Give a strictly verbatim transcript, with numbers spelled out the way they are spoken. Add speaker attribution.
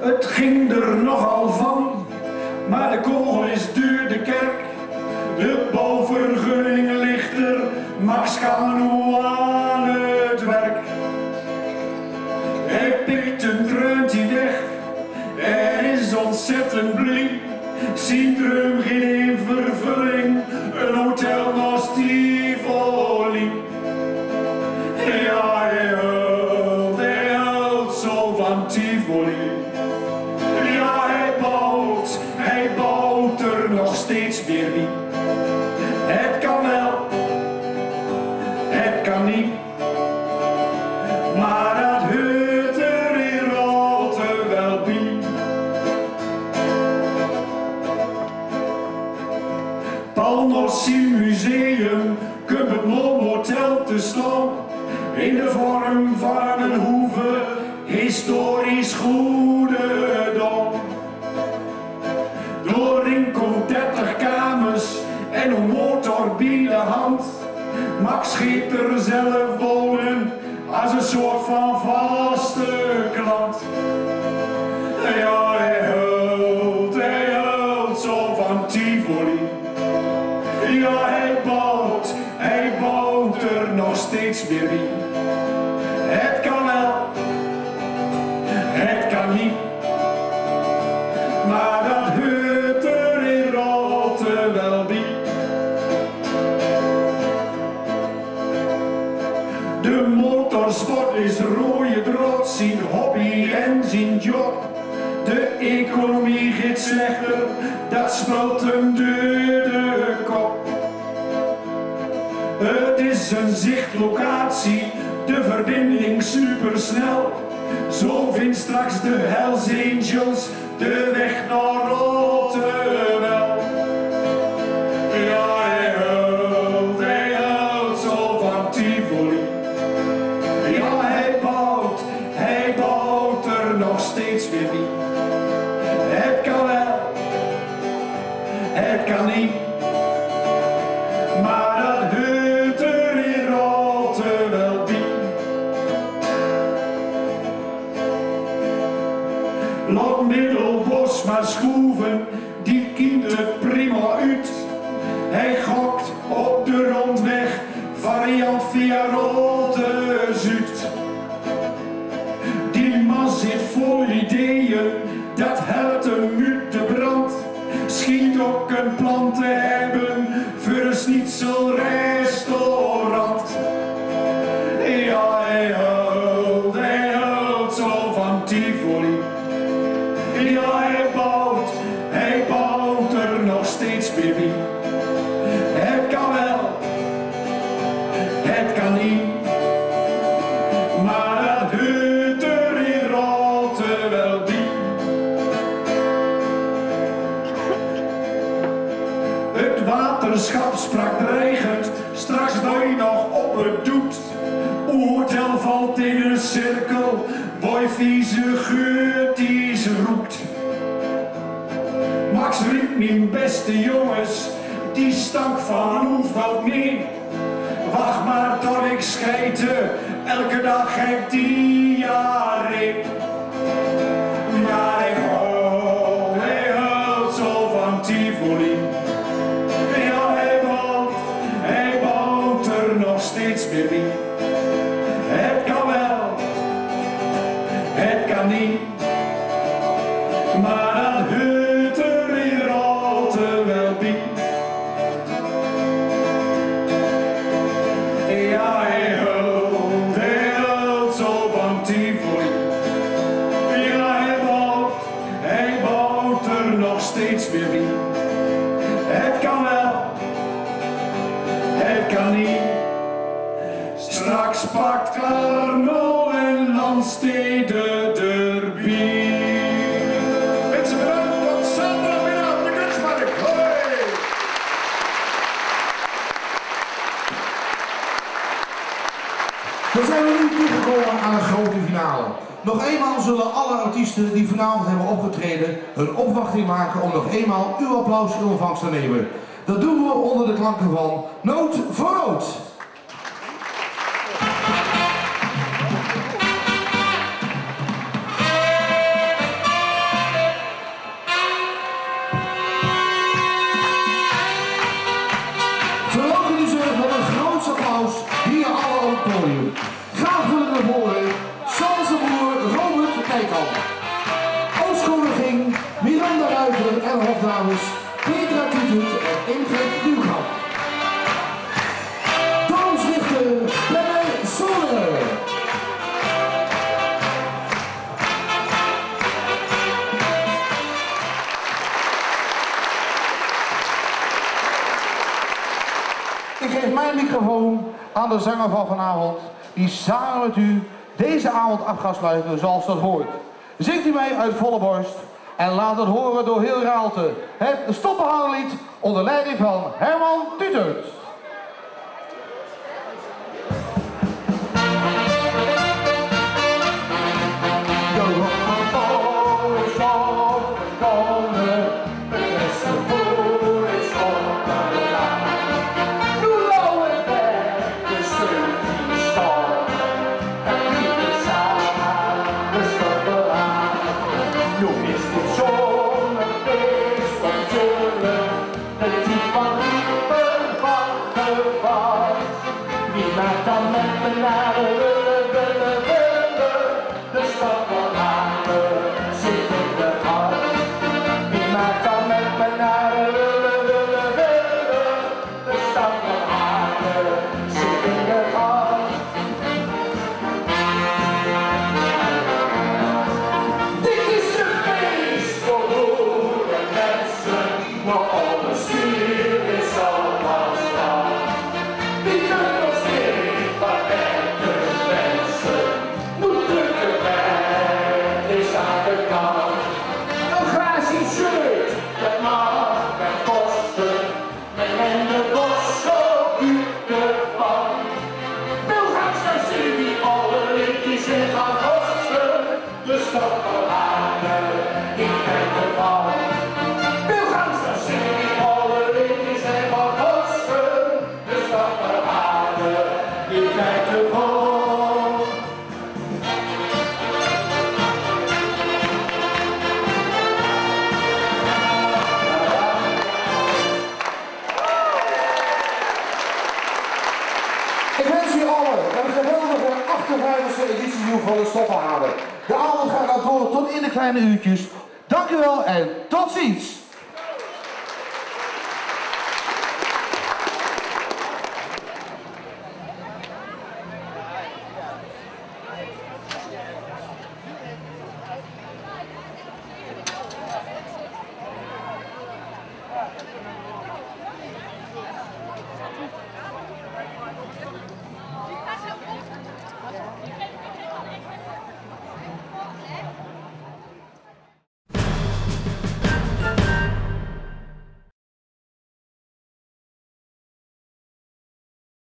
Speaker 1: Het ging er nogal van, maar de kogel is duur de kerk. De bouwvergunning ligt er, Max kan nu aan het werk. Hij pikt een truintje weg, er is ontzettend blij. Zien droom geen vervulling, een hotel naast Tivoli. Ja, hij huilt, hij huilt zo van Tivoli. Ja, hij bouwt, hij bouwt er nog steeds weer niet. Het kan wel, het kan niet, maar dat hoort er in Rotte wel bij. Palnossi Museum komt het Motel te staan in de vorm van een hoeve, historisch goedendom. Doorin komt dertig kamers en een motor bij de hand. Max gaat er zelf wonen als een soort van vaste klant. Ja, hij huilt, hij huilt zo van Tivoli. Ja, hij bouwt, hij bouwt er nog steeds weer in. Het kan wel, het kan niet, maar dat hoort er in Rotte wel bij. De motorsport is rode draad, zijn hobby en zijn job. De economie gaat slechter, dat smelt hem door de kop. Het is een zichtlocatie, de verbinding supersnel. Zo vindt straks de Hells Angels de weg naar Rotte wel. Ja, hij huilt, hij huilt zo van Tivoli. Ja, hij bouwt, hij bouwt er nog steeds weer niet. Het kan wel, het kan niet, maar dat hoort er in Rotte wel bij. Laat Middelbos maar schroeven, die kiemt het prima uit. Hij gokt op de rondweg, variant via Rotte-Zuid. Die man zit vol ideeën, dat helpt hem uit de brand. Schiet ook een plan te hebben voor een schnitzelrestaurant. Ja, hij huilt, hij huilt zo van Tivoli. Ja, hij bouwt, hij bouwt er nog steeds weer bij. Het kan wel, het kan niet, maar dat hoort er in Rotte wel bij. Het waterschap sprak dreigend, straks doe je nog op het doet. Hotel valt in een cirkel, boy vieze geur die ze roept. Max riep mijn beste jongens, die stank van hoe valt mee. Wacht maar tot ik schijte, elke dag heb diarree. Maar ik huil, hij huilt zo van Tivoli. Ja, hij bouwt, hij bouwt er nog steeds weer in. Het kan wel, het kan niet, maar dat hoort er in Rotte wel bij. Ja, hij huilt, hij huilt zo van Tivoli. Ja, hij bouwt, hij bouwt er nog steeds weer in. Het kan wel, het kan niet. Straks pakt Arno en Landstede erbij. Mensen bedankt, tot zaterdagmiddag op de Kunstmarkt. Hoi!
Speaker 2: Dan zijn we nu toegekomen aan een grote finale. Nog eenmaal zullen alle artiesten die vanavond hebben opgetreden hun opwachting maken om nog eenmaal uw applaus in ontvangst te nemen. Dat doen we onder de klanken van Noot voor Noot. hofgenoten en hofdames Petra Tutut en Ingrid Nieuwkamp. Dansdichter Pelle Soler. Ik geef mijn microfoon aan de zanger van vanavond, die samen met u deze avond af gaat sluiten zoals dat hoort. Zingt u mij uit volle borst en laat het horen door heel Raalte. Het Stoppenhalenlied onder leiding van Herman Tutut. Editie van de Stoppenhalen. De avond gaat dan door tot in de kleine uurtjes. Dank u wel en tot ziens!